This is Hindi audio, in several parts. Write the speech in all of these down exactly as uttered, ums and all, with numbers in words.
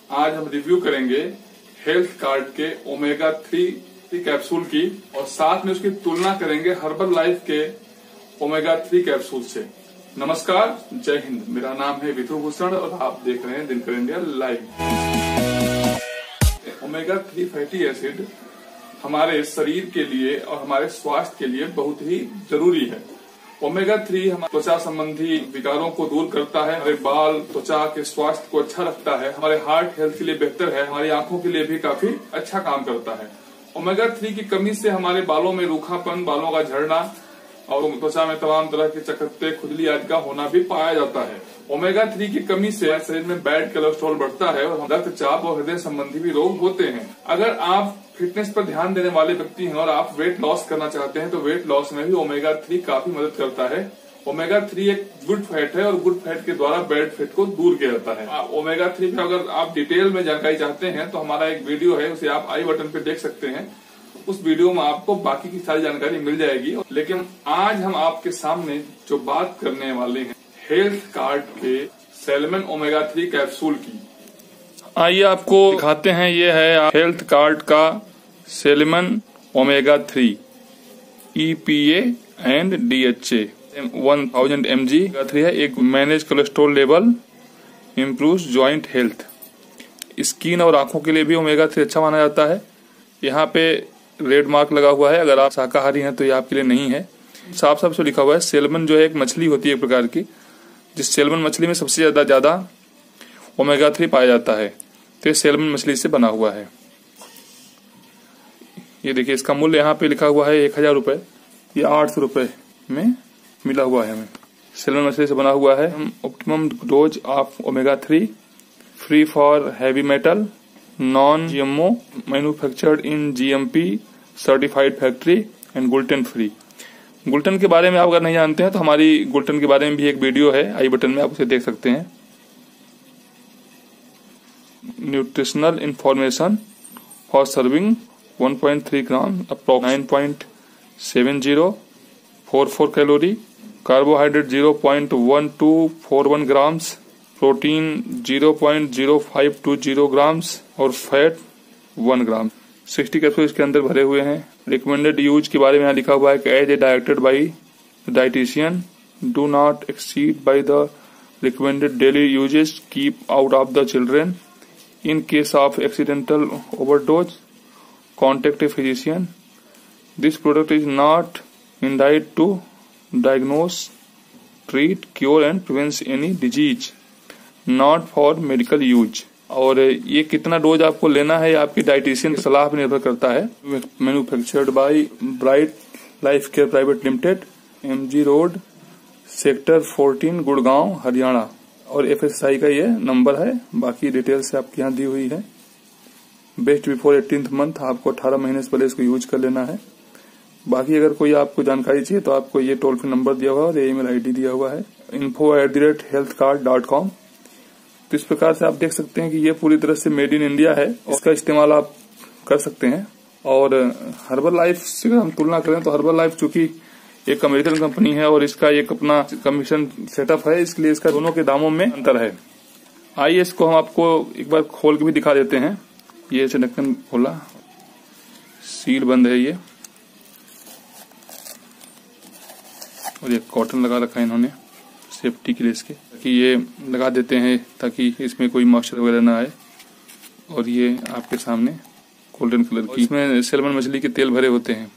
आज हम रिव्यू करेंगे हेल्थ कार्ड के ओमेगा थ्री कैप्सूल की और साथ में उसकी तुलना करेंगे हर्बल लाइफ के ओमेगा थ्री कैप्सूल से। नमस्कार, जय हिंद। मेरा नाम है विधु भूषण और आप देख रहे हैं Dinkar India live. Omega three fatty acid हमारे शरीर के लिए और हमारे स्वास्थ्य के लिए बहुत ही जरूरी है। ओमेगा थ्री हमारे त्वचा संबंधी विकारों को दूर करता है, हमारे बाल त्वचा के स्वास्थ्य को अच्छा रखता है, हमारे हार्ट हेल्थ के लिए बेहतर है, हमारी आंखों के लिए भी काफी अच्छा काम करता है। ओमेगा थ्री की कमी से हमारे बालों में रूखापन, बालों का झड़ना और त्वचा में तमाम तरह के चकत्ते, खुजली आदि का होना भी पाया जाता है। ओमेगा थ्री की कमी से शरीर में बैड कोलेस्ट्रॉल बढ़ता है और रक्तचाप और हृदय संबंधी भी रोग होते हैं। अगर आप फिटनेस पर ध्यान देने वाले व्यक्ति हैं और आप वेट लॉस करना चाहते हैं तो वेट लॉस में भी ओमेगा थ्री काफी मदद करता है। ओमेगा थ्री एक गुड फैट है और गुड फैट के द्वारा बैड फैट को दूर किया जाता है। ओमेगा थ्री पे अगर आप डिटेल में जानकारी चाहते हैं तो हमारा एक वीडियो है, उसे आप आई बटन पे देख सकते हैं। उस वीडियो में आपको बाकी की सारी जानकारी मिल जाएगी। लेकिन आज हम आपके सामने जो बात करने वाले हैं हेल्थ कार्ड के सेलमन ओमेगा थ्री कैप्सूल की। आइए आपको दिखाते हैं। ये है हेल्थ कार्ड का salmon omega three E P A and D H A one thousand M G three है। एक manage cholesterol level, improves joint health. Skin और आंखों के लिए भी ओमेगा थ्री अच्छा माना जाता है। यहाँ पे रेड मार्क लगा हुआ है, अगर आप शाकाहारी हैं तो ये आपके लिए नहीं है। साफ साफ से लिखा हुआ है सेलमन जो है एक मछली होती है एक प्रकार की, जिस सेलमन मछली में सबसे ज्यादा ज्यादा ओमेगा थ्री पाया जाता है। तो ये सेलमन मछली से बना हुआ है। ये देखिए, इसका मूल्य यहाँ पे लिखा हुआ है एक हजार रूपये। ये आठ सौ रूपये में मिला हुआ है हमें। सेलमन मछली से बना हुआ है। Optimum dose of omega three, free for heavy metal, non GMO, manufactured in GMP certified factory and gluten free. Gluten के बारे में आप अगर नहीं जानते हैं तो हमारी ग्लूटेन के बारे में भी एक वीडियो है, आई बटन में आप उसे देख सकते हैं। Nutritional information for serving one point three gram approx nine point seven zero four four calorie, carbohydrate zero point one two four one grams, protein zero point zero five two zero grams और fat one gram. Sixty capsule इसके अंदर भरे हुए हैं। रिकमेंडेड यूज के बारे में यहाँ लिखा हुआ है कि as a directed by dietitian, do not exceed by the recommended daily uses, keep out of the children, in case of accidental overdose contact a physician. This product is not intended to diagnose, treat, cure and prevent any disease, not for medical use. और ये कितना डोज आपको लेना है आपकी डाइटिशियन की सलाह पर निर्भर करता है। Manufactured by bright life care private limited, MG road, sector fourteen, Gurgaon, Haryana. और एफएसआई का ये नंबर है। बाकी डिटेल्स आपके यहाँ दी हुई है। बेस्ट बिफोर एटीन्थ मंथ, आपको अठारह महीने से पहले इसको यूज कर लेना है। बाकी अगर कोई आपको जानकारी चाहिए तो आपको ये टोल फ्री नंबर दिया हुआ है और ईमेल आईडी दिया हुआ है info at the rate HealthKart dot com. तो इस प्रकार से आप देख सकते हैं कि ये पूरी तरह से मेड इन इंडिया है। इसका इस्तेमाल आप कर सकते हैं। और हर्बल लाइफ से हम तुलना करें तो हर्बल लाइफ चूंकि एक अमेरिकन कंपनी है और इसका एक अपना कमीशन सेटअप है, इसलिए इसका दोनों के दामों में अंतर है। आइए इसको हम आपको एक बार खोल के भी दिखा देते हैं। ये ऐसे ढक्कन खोला, सील बंद है ये, और ये कॉटन लगा रखा है इन्होंने सेफ्टी के लिए इसके, ताकि ये लगा देते हैं ताकि इसमें कोई मॉइस्चर वगैरह ना आए। और ये आपके सामने गोल्डन कलर की, इसमें सेलमन मछली के तेल भरे होते हैं।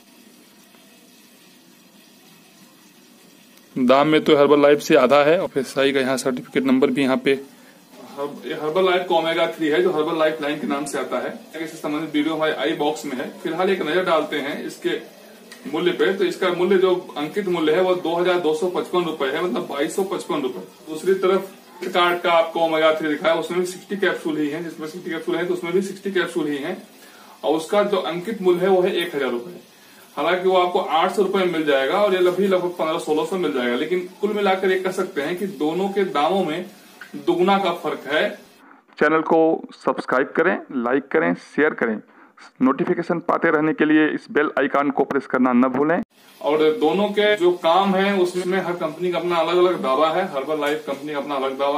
दाम में तो हर्बल लाइफ से आधा है। और फिर सही का यहाँ सर्टिफिकेट नंबर भी यहाँ पे। हर्बल लाइफ का ओमेगा थ्री है जो हर्बल लाइफ लाइन के नाम से आता है। इससे संबंधित वीडियो हमारे आई बॉक्स में है। फिलहाल एक नजर डालते हैं इसके मूल्य पे। तो इसका मूल्य जो अंकित मूल्य है वो दो हजार दो सौ पचपन रूपये है, मतलब बाईस सौ पचपन रूपये। दूसरी तरफ कार्ड का आपको ओमेगा थ्री दिखा है, उसमें भी सिक्सटी कैप्सूल ही है। जिसमें सिक्सटी कैप्सूल है तो उसमें भी सिक्सटी कैप्सूल ही है और उसका जो अंकित मूल्य है वो है एक हजार रूपये। हालांकि वो आपको आठ सौ रूपये में मिल जाएगा और ये लगभग लगभग पंद्रह सोलह सौ मिल जाएगा। लेकिन कुल मिलाकर ये कह सकते हैं कि दोनों के दामों में दुगना का फर्क है। चैनल को सब्सक्राइब करें, लाइक करें, शेयर करें। नोटिफिकेशन पाते रहने के लिए इस बेल आइकन को प्रेस करना न भूलें। और दोनों के जो काम है उसमें हर कंपनी का अपना अलग अलग दावा है। हर्बल लाइफ कंपनी का अपना अलग दावा है,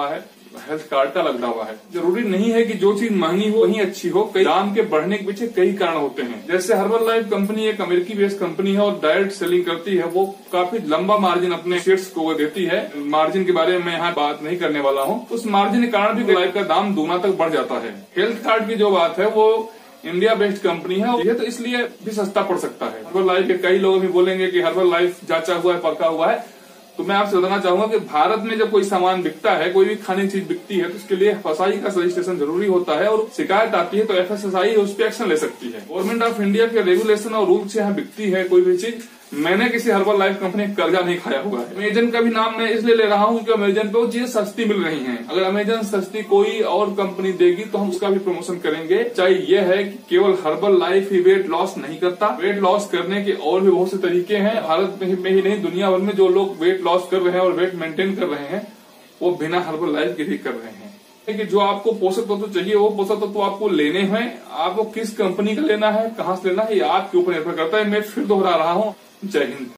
हेल्थ कार्ड का लग रहा हुआ है। जरूरी नहीं है कि जो चीज महंगी हो वही अच्छी हो, कई दाम के बढ़ने के पीछे कई कारण होते हैं। जैसे हर्बल लाइफ कंपनी एक अमेरिकी बेस्ड कंपनी है और डायरेक्ट सेलिंग करती है, वो काफी लंबा मार्जिन अपने शेयर्स को देती है। मार्जिन के बारे में मैं यहाँ बात नहीं करने वाला हूँ। उस मार्जिन के कारण भी लाइफ का दाम दूना तक बढ़ जाता है। हेल्थ कार्ड की जो बात है वो इंडिया बेस्ड कंपनी है, ये तो इसलिए भी सस्ता पड़ सकता है। हर्बल लाइफ के कई लोग भी बोलेंगे कि हर्बल लाइफ जांचा हुआ है, पका हुआ है, तो मैं आपसे बताना चाहूंगा कि भारत में जब कोई सामान बिकता है, कोई भी खाने की चीज बिकती है, तो उसके लिए एफ एस आई का रजिस्ट्रेशन जरूरी होता है और शिकायत आती है तो एफ एस आई उस पर एक्शन ले सकती है। गवर्नमेंट ऑफ इंडिया के रेगुलेशन और रूल से यहाँ बिकती है कोई भी चीज। मैंने किसी हर्बल लाइफ कंपनी का कर्जा नहीं खाया हुआ है। अमेजन का भी नाम मैं इसलिए ले रहा हूँ कि अमेजन पे वो चीजें सस्ती मिल रही हैं। अगर अमेजन सस्ती कोई और कंपनी देगी तो हम उसका भी प्रमोशन करेंगे। चाहे ये है कि केवल हर्बल लाइफ ही वेट लॉस नहीं करता, वेट लॉस करने के और भी बहुत से तरीके हैं। भारत में ही नहीं, दुनिया भर में जो लोग वेट लॉस कर रहे हैं और वेट मेंटेन कर रहे हैं, वो बिना हर्बल लाइफ के भी कर रहे हैं। कि जो आपको पोषक तत्व तो चाहिए वो पोषक तत्व तो आपको लेने हैं। आपको किस कंपनी का लेना है, कहाँ से लेना है, ये आपके ऊपर निर्भर करता है। मैं फिर दोहरा रहा हूँ। जय हिंद।